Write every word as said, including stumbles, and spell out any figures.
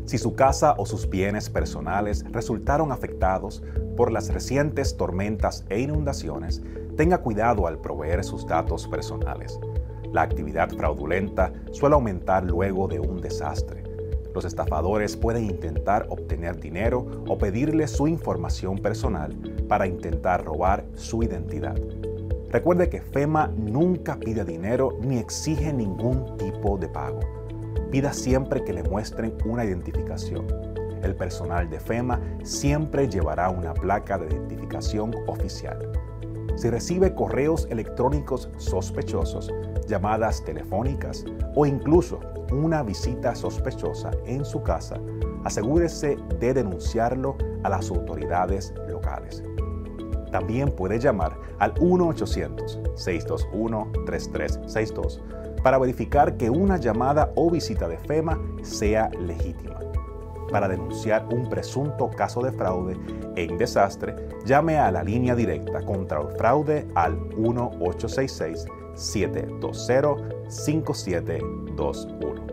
Si su casa o sus bienes personales resultaron afectados por las recientes tormentas e inundaciones, tenga cuidado al proveer sus datos personales. La actividad fraudulenta suele aumentar luego de un desastre. Los estafadores pueden intentar obtener dinero o pedirle su información personal para intentar robar su identidad. Recuerde que FEMA nunca pide dinero ni exige ningún tipo de pago. Pida siempre que le muestren una identificación. El personal de FEMA siempre llevará una placa de identificación oficial. Si recibe correos electrónicos sospechosos, llamadas telefónicas o incluso una visita sospechosa en su casa, asegúrese de denunciarlo a las autoridades locales. También puede llamar al uno ochocientos, seis dos uno, tres tres seis dos para verificar que una llamada o visita de FEMA sea legítima. Para denunciar un presunto caso de fraude en desastre, llame a la línea directa contra el fraude al uno ocho seis seis, siete dos cero, cinco siete dos uno.